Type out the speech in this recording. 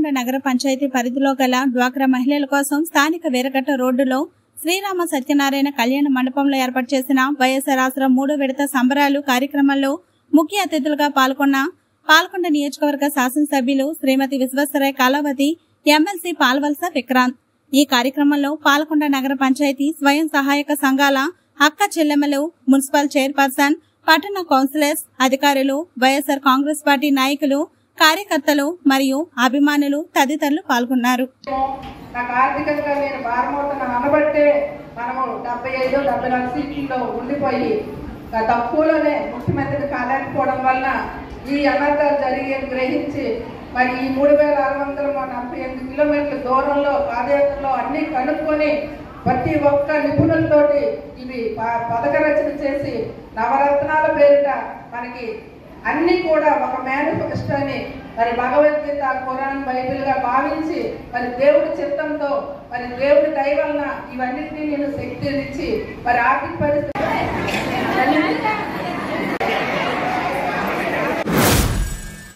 పాల్కొండ నగర పంచాయతీ పరిధిలో గల డ్వాక్రా మహిళల కోసం స్థానిక వీరగట్ట రోడ్డులో శ్రీరామ సత్యనారాయణ కళ్యాణ మండపంలో ఏర్పాటు చేసిన వైఎస్ఆర్ ఆసరా 3వ విడత సంబరాలు కార్యక్రమంలో ముఖ్య అతిథులుగా పాల్కొండ నియోజకవర్గ శాసనసభ్యులు శ్రీమతి విశ్వేశ్వరయ్య కళావతి, ఎమ్మెల్సీ పాల్వలస విక్రాంత్. ఈ కార్యక్రమంలో పాల్కొండ నగర పంచాయతీ స్వయం సహాయక సంఘాల అక్క చెల్లెమ్మలు, మున్సిపల్ చైర్పర్సన్, పట్టణ కౌన్సిలర్స్, అధికారులు, వైఎస్ఆర్ కాంగ్రెస్ పార్టీ నాయకులు, కార్యకర్తలు మరియు అభిమానులు తదితరులు పాల్గొన్నారు. నాకు ఆర్థికంగా నేను భారమవుతున్న అనబట్టే మనము 75-74 సీట్లలో ఉండిపోయి తక్కువలోనే ముఖ్యమంత్రిని కాలేకపోవడం వల్ల ఈ అనర్థాలు జరిగేది గ్రహించి మరి ఈ 3648 కిలోమీటర్ల దూరంలో పాదయాత్రలో అన్ని కనుక్కొని ప్రతి ఒక్క నిపుణులతోటి ఇవి పథక రచన చేసి నవరత్నాల పేరిట మనకి అన్ని కూడా ఒక మేనిఫెస్టోని మరి భగవద్గీత, ఖురాన్, బైబిల్గా భావించి మరి దేవుడి చిత్తంతో మరి దేవుడి దయ వలన ఇవన్నిటినీ నేను శక్తినిచ్చి మరి ఆర్థిక పరిస్థితి